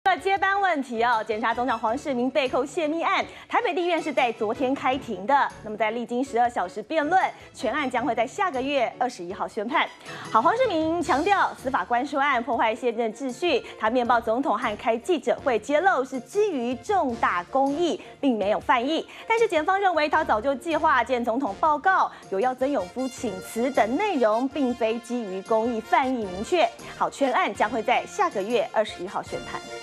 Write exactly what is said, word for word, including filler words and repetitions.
接班问题哦，检察总长黄世明被扣泄密案，台北地院是在昨天开庭的。那么在历经十二小时辩论，全案将会在下个月二十一号宣判。好，黄世明强调，司法官说案破坏宪政秩序，他面报总统和开记者会揭露是基于重大公益，并没有犯意。但是检方认为他早就计划见总统报告，有要曾永夫请辞等内容，并非基于公益犯意明确。好，全案将会在下个月二十一号宣判。